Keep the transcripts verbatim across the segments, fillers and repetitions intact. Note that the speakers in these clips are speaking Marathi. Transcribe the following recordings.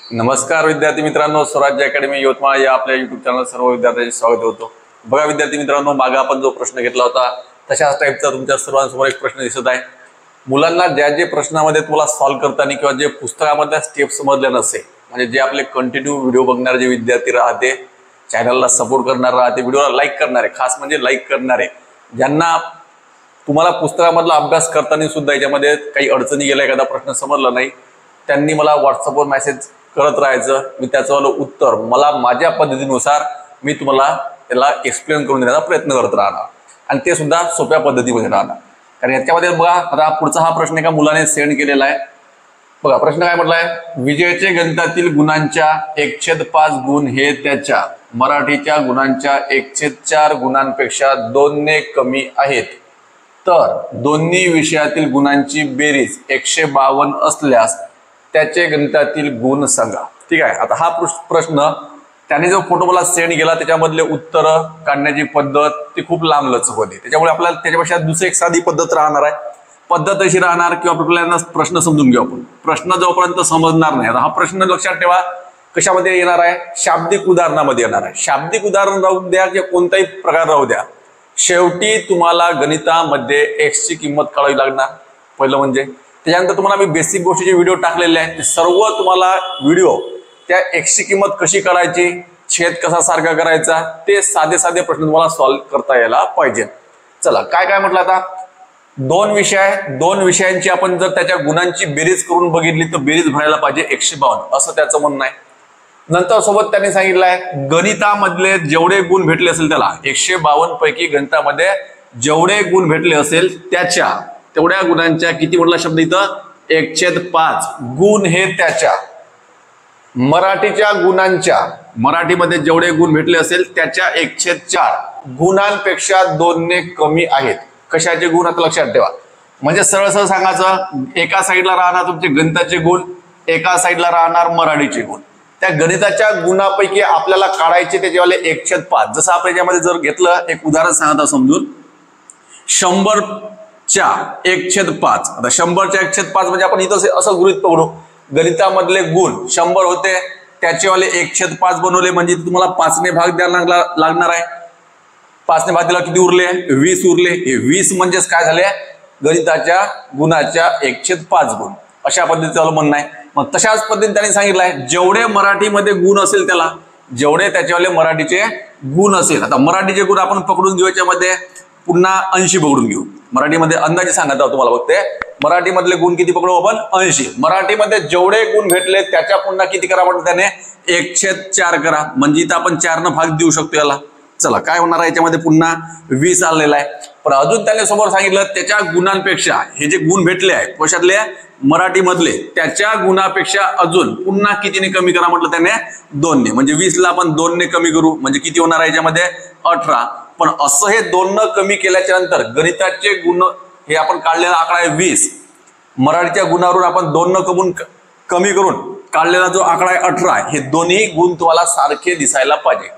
नमस्कार विद्यार्थी मित्रांनो, स्वराज्य अकॅडमी यवतमाळ या आपल्या युट्यूब चॅनल सर्व विद्यार्थ्यांचे स्वागत होतो। बघा विद्यार्थी मित्रांनो, मागे आपण जो प्रश्न घेतला होता तशाच टाइपचा तुमच्या सर्वांसमोर एक प्रश्न दिसत आहे। मुलांना ज्या जे प्रश्नामध्ये तुम्हाला सॉल्व करताना किंवा जे पुस्तकामधल्या स्टेप्स समजले नसेल, म्हणजे जे आपले कंटिन्यू व्हिडिओ बघणारे जे विद्यार्थी राहते, चॅनलला सपोर्ट करणार राहते, व्हिडिओला लाईक करणारे, खास म्हणजे लाईक करणारे, ज्यांना तुम्हाला पुस्तकामधला अभ्यास करताना सुद्धा याच्यामध्ये काही अडचणी गेल्या, एखादा प्रश्न समजला नाही, त्यांनी मला व्हॉट्सअपवर मेसेज करत राहायचं। मी त्याचं उत्तर मला माझ्या पद्धतीनुसार मी तुम्हाला त्याला एक्सप्लेन करून देण्याचा प्रयत्न करत राहणार, आणि ते सुद्धा सोप्या पद्धतीमध्ये राहणार। कारण याच्यामध्ये बघा, आता पुढचा हा प्रश्न एका मुलाने सेंड केलेला आहे। बघा प्रश्न काय म्हटलाय, विजयचे गणितातील गुणांच्या एक छेद पाच गुण हे त्याच्या मराठीच्या गुणांच्या एक छेद चार गुणांपेक्षा दोनने कमी आहेत, तर दोन्ही विषयातील गुणांची बेरीज एकशे बावन्न असल्यास त्याचे गणितातील गुण सांगा। ठीक आहे, आता हा प्रश्न त्याने जो फोटो मला सेंड केला त्याच्यामधले उत्तर काढण्याची पद्धत ती खूप लांबलचक होती, त्याच्यामुळे आपल्याला त्याच्यापेक्षा दुसरी एक साधी पद्धत राहणार आहे। पद्धत अशी राहणार की आपल्याला प्रश्न समजून घेऊ आपण, प्रश्न जोपर्यंत समजणार नाही, आता हा प्रश्न लक्षात ठेवा कशामध्ये येणार आहे, शाब्दिक उदाहरणामध्ये येणार आहे। शाब्दिक उदाहरण राहू द्या किंवा कोणताही प्रकार राहू द्या, शेवटी तुम्हाला गणितामध्ये एक्स ची किंमत काढावी लागणार पहिलं म्हणजे। त्यानंतर तुम्हाला मी बेसिक गोष्टीचे व्हिडिओ टाकलेले आहेत, सर्व तुम्हाला व्हिडिओ त्या एक्स ची किंमत कशी काढायची, छेद कसा सारखा करायचा, ते साधे साधे प्रश्न तुम्हाला सॉल्व्ह करता यायला पाहिजे। चला काय काय म्हटलं, आता दोन विषय दोन विषयांची आपण जर त्याच्या गुणांची बेरीज करून बघितली तर बेरीज भरायला पाहिजे एकशे बावन्न, असं त्याचं म्हणणं आहे। नंतर सोबत त्यांनी सांगितलंय गणितामधले जेवढे गुण भेटले असेल त्याला, एकशे बावन्न पैकी गणितामध्ये जेवढे गुण भेटले असेल त्याच्या तेवढ्या गुणांच्या किती म्हटला शब्द इथं, एक छेद पाच गुण हे त्याच्या मराठीच्या गुणांच्या, मराठीमध्ये जेवढे गुण भेटले असेल त्याच्या एक छेद चार गुणांपेक्षा दोनने कमी आहेत। कशाचे गुण आता लक्षात ठेवा, म्हणजे सरळ सरळ सांगायचं, एका साईडला राहणार तुमचे गणिताचे गुण, एका साईडला राहणार मराठीचे गुण। त्या गणिताच्या गुणापैकी आपल्याला काढायचे त्याच्यावाले एक छेद पाच। जसं आपण याच्यामध्ये जर घेतलं, एक उदाहरण सांगता समजून, शंभर च्या एक छेद पाच, आता शंभरच्या एक छेद पाच म्हणजे आपण इथं असं गृहीत पकडू, गणितामधले गुण शंभर होते, त्याचेवाले एक छेद पाच बनवले, म्हणजे तुम्हाला पाचने भाग द्यायला लागणार आहे। पाचने भाग दिला किती उरले, वीस उरले। हे वीस म्हणजेच काय झाले, गणिताच्या गुणाच्या एक छेद पाच गुण, अशा पद्धतीचं म्हणणं आहे। मग तशाच पद्धतीने त्यांनी सांगितलंय जेवढे मराठीमध्ये गुण असेल त्याला, जेवढे त्याच्यावाले मराठीचे गुण असेल, आता मराठीचे गुण आपण पकडून घेऊ, याच्यामध्ये पुन्हा ऐंशी पकडून घेऊ, मराठीमध्ये अंदाजे सांगत आहोत तुम्हाला, बघते मराठीमधले गुण किती पकडू आपण, ऐंशी। मराठीमध्ये जेवढे गुण भेटले त्याच्या पुन्हा किती करा म्हटलं त्याने, एक छेद चार करा, म्हणजे इथं आपण चार न भाग देऊ शकतो याला। चला काय होणार आहे, याच्यामध्ये पुन्हा वीस आलेला आहे, पण अजून त्याने समोर सांगितलं त्याच्या गुणांपेक्षा हे जे गुण भेटले आहेत कशातले, मराठीमधले, त्याच्या गुणापेक्षा अजून पुन्हा कितीने कमी करा म्हटलं त्याने, दोनने, म्हणजे वीस ला आपण दोनने कमी करू, म्हणजे किती होणार आहे याच्यामध्ये, अठरा। पण असं हे दोन न कमी केल्याच्या नंतर गणिताचे गुण हे आपण काढलेला आकडा आहे वीस, मराठीच्या गुणावरून आपण दोन न कमून कमी करून काढलेला जो आकडा आहे अठरा, हे दोन्ही गुण तुम्हाला सारखे दिसायला पाहिजे,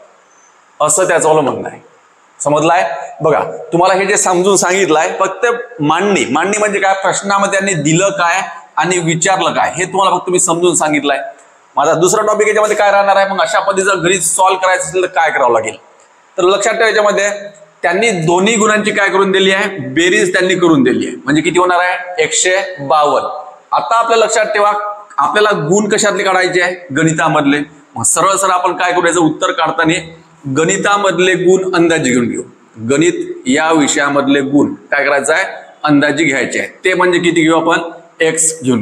असं त्याचं म्हणणं आहे। समजलाय? बघा तुम्हाला हे जे समजून सांगितलंय, फक्त मांडणी मांडणी म्हणजे काय, प्रश्नामध्ये त्यांनी दिलं काय आणि विचारलं काय हे तुम्हाला फक्त मी समजून सांगितलंय। माझा दुसरा टॉपिक याच्यामध्ये काय राहणार आहे, मग अशा पद्धतीचं गणित सॉल्व्ह करायचं असेल तर काय करावं लागेल, तर लक्षात ठेवा याच्यामध्ये त्यांनी दोन्ही गुणांची काय करून दिली आहे, बेरीज त्यांनी करून दिली आहे, म्हणजे किती होणार आहे, एकशे बावन्न। आता आपल्या लक्षात ठेवा आपल्याला गुण कशातले काढायचे आहे, गणितामधले। मग सरळ सरळ आपण काय करू, याचं उत्तर काढताना गणितामधले गुण अंदाजे घेऊन घेऊ, गणित या विषयामधले गुण काय करायचं आहे, अंदाजे घ्यायचे आहे, ते म्हणजे किती घेऊ आपण, एक्स घेऊन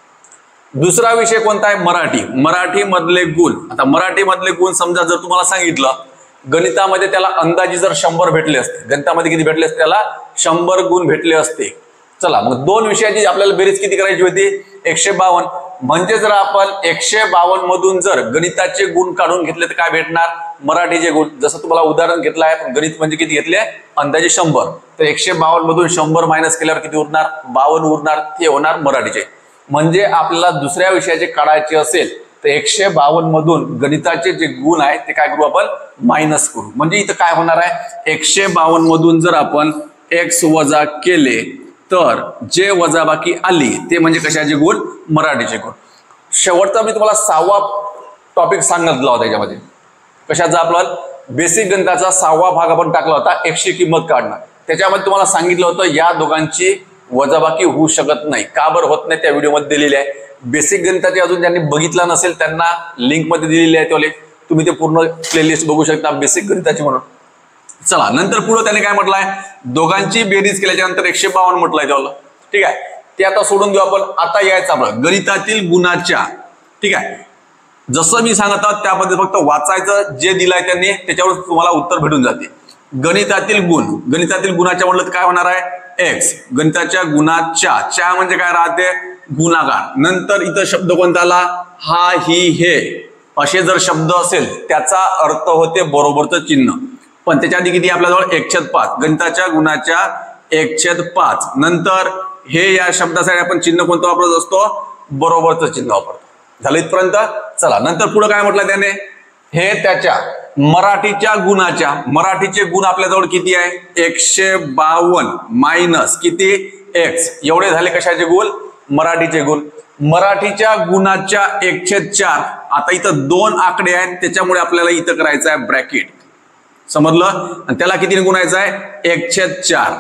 घेऊ। दुसरा विषय कोणता आहे, मराठी, मराठी मधले गुण। आता मराठी मधले गुण समजा जर तुम्हाला सांगितलं गणितामध्ये त्याला अंदाजे जर शंभर भेटले असते, गणितामध्ये किती भेटले असते त्याला, शंभर गुण भेटले असते। चला मग दोन विषयाची आपल्याला बेरीज किती करायची होती, एकशे बावन्न, म्हणजे जर आपण एकशे बावन्न मधून जर गणिताचे गुण काढून घेतले तर काय भेटणार, मराठीचे गुण। जसं तुम्हाला उदाहरण घेतलं आहे, पण गणित म्हणजे किती घेतले, अंदाजे शंभर, तर एकशे बावन्न मधून शंभर मायनस केल्यावर किती उरणार, बावन्न उरणार, ते होणार मराठीचे। म्हणजे आपल्याला दुसऱ्या विषयाचे काढायचे असेल तर एकशे बावन्न मधून गणिताचे जे गुण आहेत ते काय करू आपण, मायनस करू, म्हणजे इथं काय होणार आहे, एकशे बावन्न मधून जर आपण एक्स वजा केले तर जे वजाबाकी आली ते म्हणजे कशाचे गुण, मराठीचे गुण। शेवटचा मी तुम्हाला सहावा टॉपिक सांगितला होता याच्यामध्ये. कशाचा? आपला बेसिक गणिताचा सहावा भाग आपण टाकला होता, एकशे किंमत काढणं. त्याच्यामध्ये तुम्हाला सांगितलं होतं या दोघांची वजाबाकी होऊ शकत नाही. का बरं होत नाही त्या व्हिडिओमध्ये दिलेली आहे. बेसिक गणिताचे अजून ज्यांनी बघितला नसेल त्यांना लिंक मध्ये दिलेली आहे, त्यामुळे तुम्ही ते पूर्ण प्लेलिस्ट बघू शकता बेसिक गणिताची म्हणून. चला नंतर पुढे त्याने काय म्हटलंय, दोघांची बेरीज केल्याच्या नंतर एकशे बावन्न म्हटलंय त्याला. ठीक आहे, ते आता सोडून देऊ आपण. आता यायचं आपलं गणितातील गुणाच्या. ठीक आहे, जसं मी सांगत आहोत त्यामध्ये फक्त वाचायचं, जे दिलंय त्यांनी त्याच्यावर तुम्हाला उत्तर भेटून जाते. गणितातील गुण, गणितातील गुणाच्या म्हटलं काय होणार आहे, एक्स. गणिताच्या गुणाच्या, च्या म्हणजे काय राहते, गुणाकार. नंतर इथं शब्द कोणता आला, हा ही हे असे जर शब्द असेल त्याचा अर्थ होते बरोबरचं चिन्ह. पण त्याच्या आधी किती आपल्याजवळ एक छेद पाच, गणिताच्या गुणाच्या एक छेद पाच. नंतर हे या शब्दासाठी आपण चिन्ह कोणतं वापरत असतो, बरोबरचं चिन्ह वापरतो. झालं इथपर्यंत. चला नंतर पुढे काय म्हटलं त्याने, हे त्याच्या मराठीच्या गुणाच्या, मराठीचे गुण आपल्याजवळ किती आहे, एकशे बावन्न मायनस किती, एक्स. एवढे झाले कशाचे गुण, मराठीचे गुण. मराठीच्या गुणाच्या एक छेद चार. आता इथं दोन आकडे आहेत त्याच्यामुळे आपल्याला इथं करायचं आहे ब्रॅकेट. समजलं. आणि त्याला कितीने गुणायचं आहे, एक छेद चार.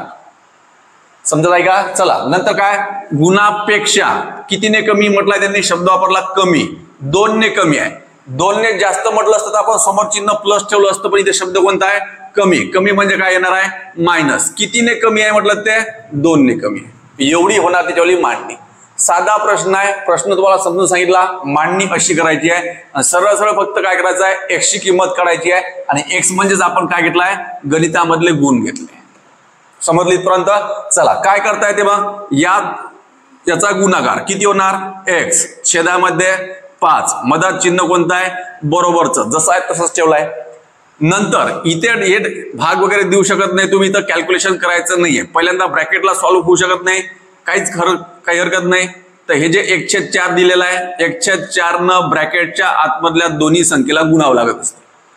समजत आहे का. चला नंतर काय, गुणापेक्षा कितीने कमी म्हटलंय त्यांनी, शब्द वापरला कमी. दोन ने कमी आहे. दोन ने जास्त म्हटलं असतं तर आपण समोर चिन्ह प्लस ठेवलं असतं, पण इथे शब्द कोणता आहे, कमी. कमी म्हणजे काय येणार आहे, मायनस. कितीने कमी आहे म्हटलं ते, दोन ने कमी आहे. एवढी होणार त्याच्यावरली मांडणी. साधा प्रश्न आहे, प्रश्न तुम्हाला समजून सांगितला, मांडणी अशी करायची आहे. सरळ सरळ फक्त काय करायचं आहे, एक्सची किंमत काढायची आहे. आणि एक्स म्हणजेच आपण काय घेतलाय, गणितामधले गुण घेतले. समजली इथपर्यंत. चला काय करता येते मग, या याचा गुणाकार किती होणार, एक्स. छेदामध्ये पाच, मधात चिन्ह कोणतं आहे, बरोबरचं. जसं आहे तसंच ठेवलाय. नंतर इथे हे भाग वगैरे देऊ शकत नाही तुम्ही, इथं कॅल्क्युलेशन करायचं नाहीये. पहिल्यांदा ब्रॅकेटला सॉल्व्ह होऊ शकत नाही, काहीच खरं काही हरकत नाही. तर हे जे एक छेद चार दिलेलं आहे, एक छेद चार न ब्रॅकेटच्या आतमधल्या दोन्ही संख्येला गुणावं लागत असते.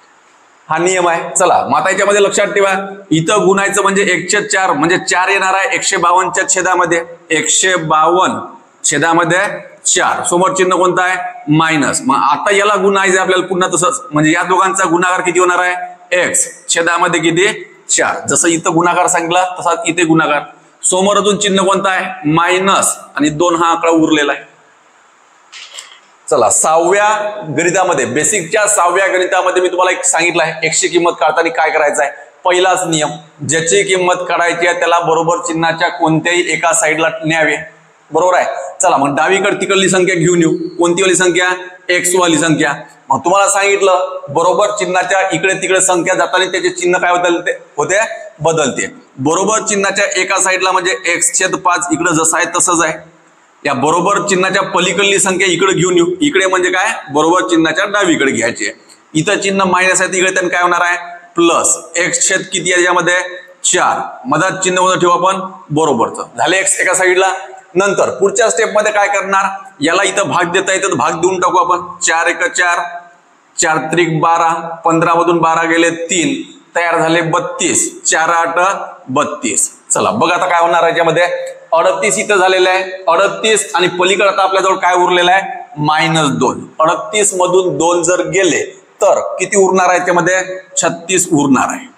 हा नियम आहे. चला माता याच्यामध्ये लक्षात ठेवा, इथं गुणायचं म्हणजे एक छेद चार म्हणजे चार येणार आहे एकशे बावन्नच्या छेदामध्ये. एकशे बावन्न छेदामध्ये चार, समोर चिन्ह कोणतं आहे, मायनस. मग आता याला गुणायचं आपल्याला पुन्हा तसंच, म्हणजे या दोघांचा गुणाकार किती होणार आहे, एक्स. छेदामध्ये किती, चार. जसं इथं गुणाकार सांगितला तसाच इथे गुणाकार. समोर अजून चिन्ह कोणतं आहे, मायनस. आणि दोन हा आकडा उरलेला आहे. चला सहाव्या गणितामध्ये, बेसिकच्या सहाव्या गणितामध्ये मी तुम्हाला एक सांगितलं आहे, एकशे किंमत काढताना काय करायचं आहे. पहिलाच नियम, ज्याची किंमत काढायची आहे त्याला बरोबर चिन्हाच्या कोणत्याही एका साईडला न्यावे. बरोबर आहे. चला मग डावीकडे तिकडली संख्या घेऊन येऊ. कोणती वाली संख्या, एक्स वाली संख्या. मग तुम्हाला सांगितलं बरोबर चिन्हाच्या इकडे तिकडे संख्या जाताना त्याचे चिन्ह काय बदलते होते, बदलते. बरोबर चिन्हाच्या एका साईडला म्हणजे एक्स छेद पाच इकडे जसं आहे तसंच आहे. या बरोबर चिन्हाच्या पलीकडली संख्या इकडे घेऊन येऊ. इकडे म्हणजे काय, बरोबर चिन्हाच्या डावीकडे घ्यायची आहे. इथं चिन्ह मायनस आहे, तिकडे त्यांना काय होणार आहे, प्लस. एक्स छेद किती आहे याच्यामध्ये, चार. मधात चिन्ह होतं ठेवू आपण बरोबरचं. झाले एक्स एका साईडला. नंतर पुढच्या स्टेप मध्ये काय करणार, याला इथं भाग देता येतं, भाग देऊन टाकू आपण. चार एक चार, चार त्रिक बारा, पंधरा मधून बारा गेले तीन, तयार झाले बत्तीस. चार आठ बत्तीस. चला बघ आता काय होणार याच्यामध्ये, अडतीस इथं झालेलं आहे, अडतीस. आणि पलीकडे आता आपल्याजवळ काय उरलेलं आहे, मायनस दोन. अडतीस मधून दोन जर गेले तर किती उरणार आहे त्यामध्ये, छत्तीस उरणार आहे.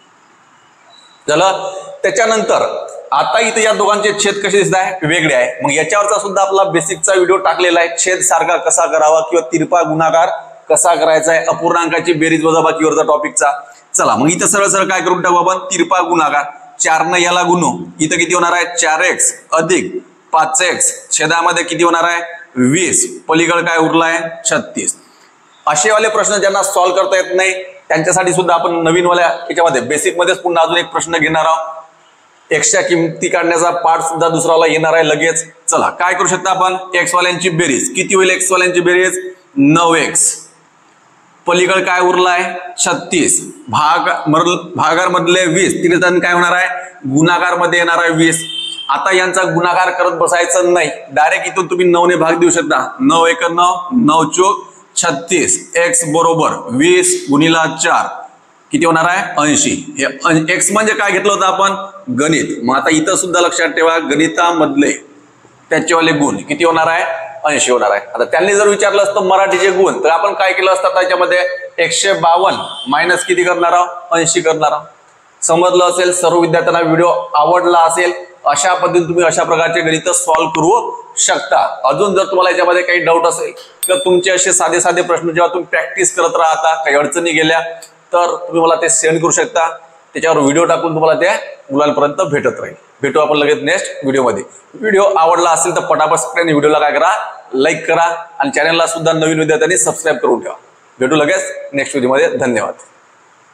झालं. त्याच्यानंतर आता इथे या दोघांचे छेद कसे दिसत आहे, वेगळे आहे. मग याच्यावरचा सुद्धा आपला बेसिकचा व्हिडिओ टाकलेला आहे, छेद सारखा कसा करावा किंवा तिरपा गुणाकार कसा करायचा आहे, अपूर्णांकाची बेरीज वजाबाकीवरचा टॉपिकचा. चला मग इथं सरळ सरळ काय करून टाकू आपण, तिरपा गुणाकार. चार न याला गुणू, इथं किती होणार आहे, चार एक्स अधिक पाच एक्स. छेदामध्ये किती होणार आहे, वीस. पलीकडे काय उरला आहे, छत्तीस. असे वाले प्रश्न ज्यांना सॉल्व्ह करता येत नाही त्यांच्यासाठी सुद्धा आपण नवीन वाल्या याच्यामध्ये बेसिक मध्येच पुन्हा अजून एक प्रश्न घेणार आहोत. एक्सच्या किमती काढण्याचा पार्ट सुद्धा दुसराला येणार आहे लगेच. चला काय करू शकता आपण, एक्स वाल्यांची बेरीज किती होईल, एक्स वाल्यांची बेरीज नऊ एक्स. पलीकडे काय उरलाय, छत्तीस. भाग भागार मधले वीस. तिथे काय होणार आहे, गुणाकार मध्ये येणार आहे वीस. आता यांचा गुणाकार करत बसायचं नाही, डायरेक्ट इथून तुम्ही नऊ ने भाग देऊ शकता. नऊ एक नऊ, नऊ चोक छत्तीस. एक्स बरोबर वीस गुणिला चार किती होणार आहे, ऐंशी. हे एक्स म्हणजे काय घेतलं होतं आपण, गणित. मग आता इथं सुद्धा लक्षात ठेवा, गणितामधले त्याचेवाले गुण किती होणार आहे, ऐंशी होणार आहे. आता त्यांनी जर विचारलं असतं मराठीचे गुण तर आपण काय केलं असतं, त्याच्यामध्ये एकशे बावन्न मायनस किती करणार आहोत, ऐंशी करणार आहोत. समजलं असेल सर्व विद्यार्थ्यांना, व्हिडिओ आवडला असेल, अशा पद्धतीने तुम्ही अशा प्रकारचे गणित सॉल्व्ह करू शकता. अजून जर तुम्हाला याच्यामध्ये काही डाऊट असेल किंवा तुमचे असे साधे साधे प्रश्न जेव्हा तुम्ही प्रॅक्टिस करत राहता, काही अडचणी गेल्या तर तुम्ही मला ते सेंड करू शकता. त्याच्यावर व्हिडिओ टाकून तुम्हाला त्या मुलांपर्यंत भेटत राहील. भेटू आपण लगेच नेक्स्ट व्हिडिओमध्ये. व्हिडिओ आवडला असेल तर पटापट स्क्रीन व्हिडिओला काय करा, लाईक करा आणि चॅनलला सुद्धा नवीन विद्यार्थ्यांनी सबस्क्राईब करून ठेवा. भेटू लगेच नेक्स्ट व्हिडिओमध्ये. धन्यवाद.